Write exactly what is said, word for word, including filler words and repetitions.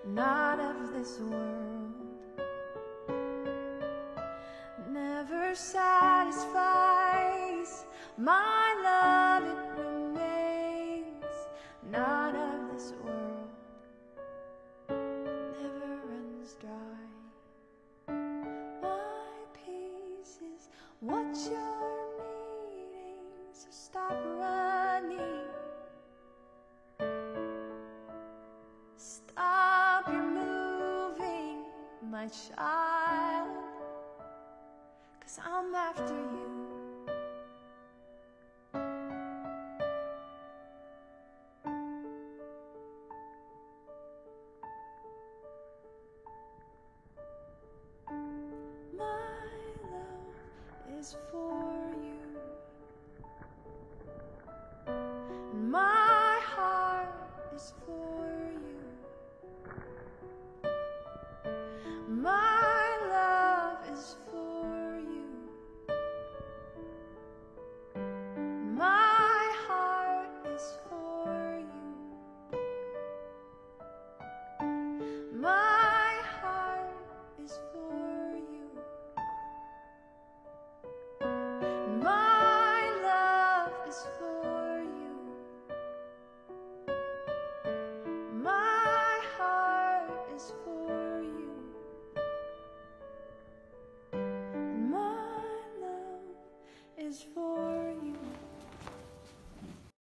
not of this world. Never satisfies my love, it remains not of this world, never runs dry. My peace is what you're needing, so stop running, stop your moving, my child, 'cause I'm after you.